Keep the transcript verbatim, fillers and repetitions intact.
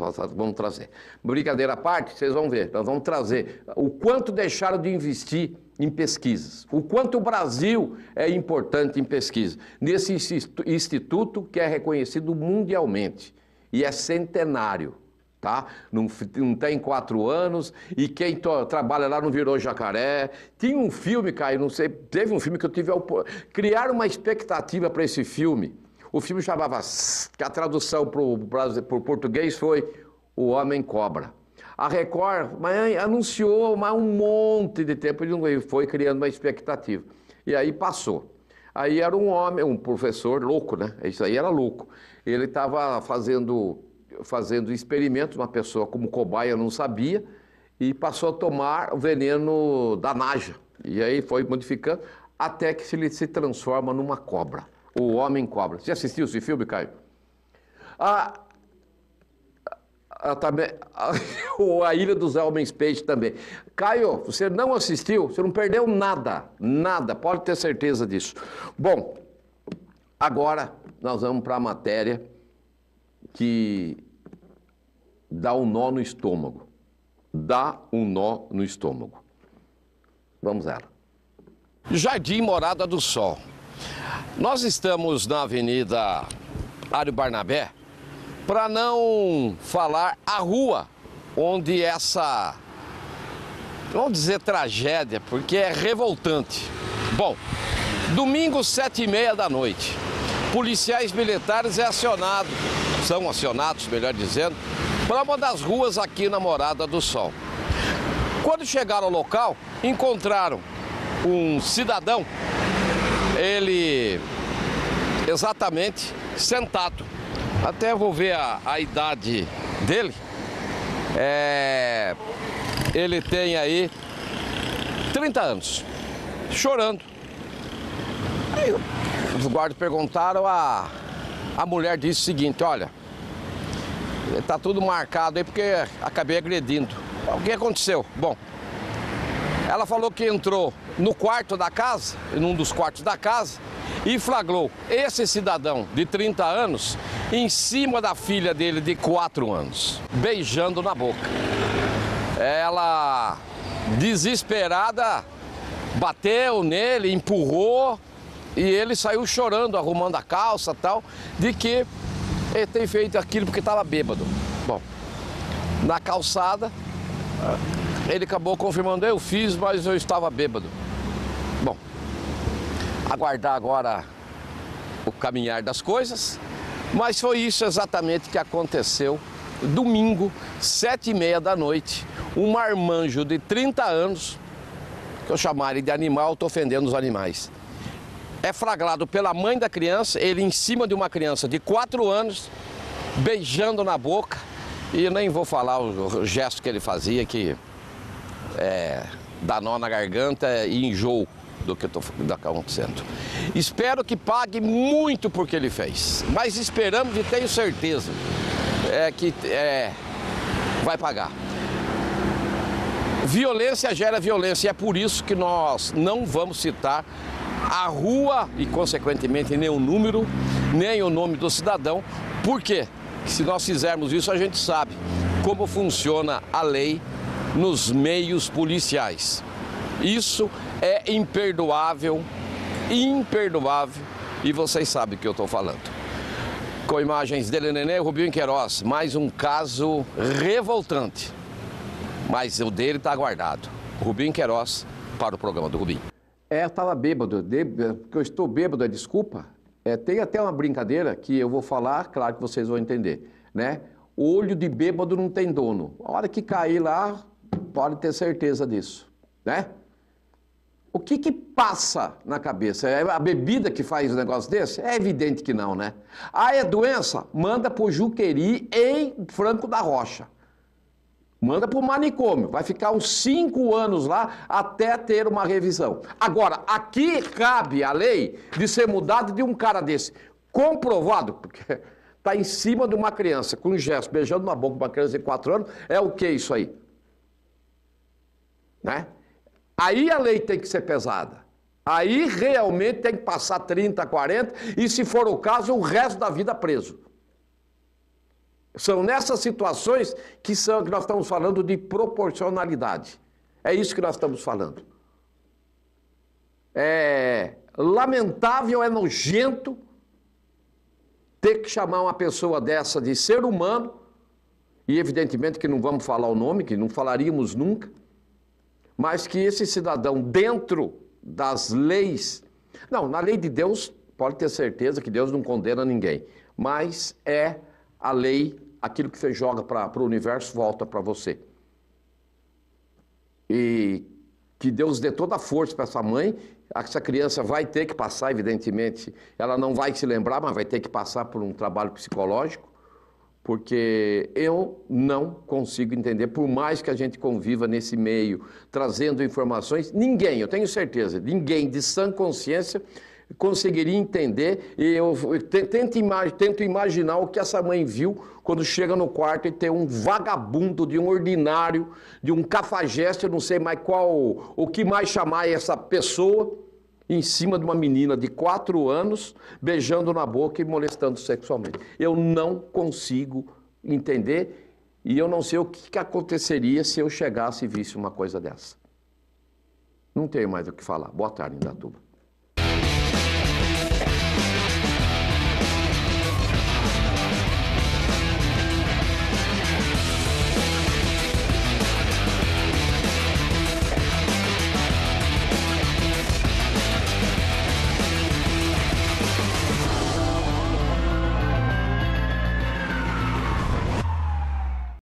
vamos trazer. Brincadeira à parte, vocês vão ver, nós vamos trazer o quanto deixaram de investir em pesquisas, o quanto o Brasil é importante em pesquisa, nesse instituto que é reconhecido mundialmente e é centenário. Tá? Não, não tem quatro anos, e quem to, trabalha lá não virou jacaré. Tinha um filme, Caio, não sei, teve um filme que eu tive... Criaram uma expectativa para esse filme. O filme chamava, que a tradução para o português foi O Homem Cobra. A Record mas, anunciou mas um monte de tempo e foi criando uma expectativa. E aí passou. Aí era um homem, um professor louco, né? Isso aí era louco. Ele estava fazendo... fazendo experimentos, uma pessoa como cobaia não sabia, e passou a tomar o veneno da naja. E aí foi modificando, até que ele se transforma numa cobra, o homem cobra. Você assistiu esse filme, Caio? A, a, também, a, a Ilha dos Homens Peixe também. Caio, você não assistiu, você não perdeu nada, nada, pode ter certeza disso. Bom, agora nós vamos para a matéria que dá um nó no estômago. Dá um nó no estômago. Vamos lá. Jardim Morada do Sol. Nós estamos na Avenida Mário Barnabé para não falar a rua onde essa, vamos dizer, tragédia, porque é revoltante. Bom, domingo, sete e meia da noite, policiais militares é acionado, são acionados, melhor dizendo, para uma das ruas aqui na Morada do Sol. Quando chegaram ao local, encontraram um cidadão, ele exatamente sentado. Até vou ver a, a idade dele. É, ele tem aí trinta anos, chorando. Aí os guardas perguntaram, a, a mulher disse o seguinte: olha, tá tudo marcado aí porque acabei agredindo. O que aconteceu? Bom, ela falou que entrou no quarto da casa, num dos quartos da casa, e flagrou esse cidadão de trinta anos em cima da filha dele de quatro anos, beijando na boca. Ela, desesperada, bateu nele, empurrou, e ele saiu chorando, arrumando a calça e tal, de que ele tem feito aquilo porque estava bêbado. Bom, na calçada, ele acabou confirmando: eu fiz, mas eu estava bêbado. Bom, aguardar agora o caminhar das coisas, mas foi isso exatamente que aconteceu domingo, sete e meia da noite. Um marmanjo de trinta anos, que eu chamaria de animal, estou ofendendo os animais, é flagrado pela mãe da criança, ele em cima de uma criança de quatro anos, beijando na boca, e eu nem vou falar o gesto que ele fazia, que é, dá nó na garganta e enjoo do que está acontecendo. Espero que pague muito por que ele fez, mas esperamos e tenho certeza é, que é, vai pagar. Violência gera violência, e é por isso que nós não vamos citar a rua e, consequentemente, nem o número, nem o nome do cidadão. Por quê? Se nós fizermos isso, a gente sabe como funciona a lei nos meios policiais. Isso é imperdoável, imperdoável, e vocês sabem o que eu estou falando. Com imagens dele, Nenê, Rubinho Queiroz, mais um caso revoltante, mas o dele está guardado. Rubinho Queiroz para o programa do Rubinho. É, eu estava bêbado, porque eu estou bêbado, é desculpa. É, tem até uma brincadeira que eu vou falar, claro que vocês vão entender, né? O olho de bêbado não tem dono. A hora que cair lá, pode ter certeza disso, né? O que que passa na cabeça? É a bebida que faz um negócio desse? É evidente que não, né? Ah, é doença? Manda pro Juqueri em Franco da Rocha. Manda para o manicômio, vai ficar uns cinco anos lá até ter uma revisão. Agora, aqui cabe a lei de ser mudada de um cara desse, comprovado, porque está em cima de uma criança, com um gesto, beijando na boca de uma criança de quatro anos, é o que isso aí? Né? Aí a lei tem que ser pesada. Aí realmente tem que passar trinta, quarenta, e se for o caso, o resto da vida preso. São nessas situações que, são, que nós estamos falando de proporcionalidade. É isso que nós estamos falando. É lamentável, é nojento ter que chamar uma pessoa dessa de ser humano, e evidentemente que não vamos falar o nome, que não falaríamos nunca, mas que esse cidadão, dentro das leis... Não, na lei de Deus, pode ter certeza que Deus não condena ninguém, mas é a lei, aquilo que você joga para o universo, volta para você. E que Deus dê toda a força para essa mãe. Essa criança vai ter que passar, evidentemente, ela não vai se lembrar, mas vai ter que passar por um trabalho psicológico, porque eu não consigo entender, por mais que a gente conviva nesse meio, trazendo informações, ninguém, eu tenho certeza, ninguém de sã consciência conseguiria entender, e eu tento, tento imaginar o que essa mãe viu quando chega no quarto e tem um vagabundo, de um ordinário, de um cafajeste, eu não sei mais qual, o que mais chamar essa pessoa, em cima de uma menina de quatro anos, beijando na boca e molestando sexualmente. Eu não consigo entender, e eu não sei o que, que aconteceria se eu chegasse e visse uma coisa dessa. Não tenho mais o que falar. Boa tarde, Indaiatuba.